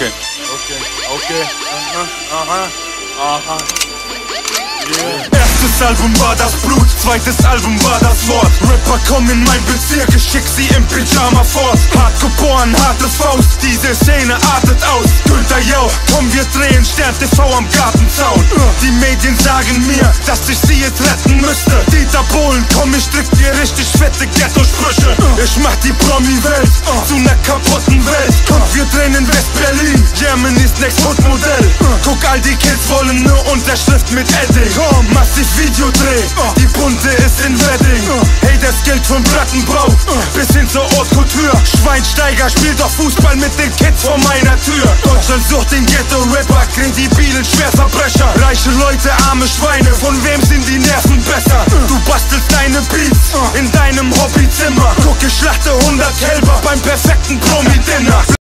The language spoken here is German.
Okay. Aha. Yeah. Erstes Album war das Blut, zweites Album war das Wort. Rapper kommen in mein Bezirk, ich schick sie im Pyjama fort. Hart geboren, harte Faust, diese Szene artet aus. Günther Jauch, komm wir drehen Stern TV am Gartenzaun. Die Medien sagen mir, dass ich sie jetzt retten müsste. Dieter Bohlen, komm ich drück dir richtig fette Ghetto-Sprüche. Ich mach die Promi-Welt zu ner kaputten Welt. Und wir drehen in West-Berlin, Germany's Next Food-Modell. Guck, all die Kids wollen nur Unterschrift mit Edding. Komm, massiv Videodreh, die Bunte ist in Wedding. Hey, das gilt vom Plattenbau bis hin zur Haute Couture. Schweinsteiger spielt doch Fußball mit den Kids vor meiner Tür. Deutschland sucht den Ghetto-Rapper, kredibilen Schwerverbrecher. Reiche Leute, arme Schweine, von wem sind die Nerven besser? Du bastelst deine Beats in deinem Hobbyzimmer. Guck, ich schlachte 100 Kälber beim perfekten Promi-Dinner.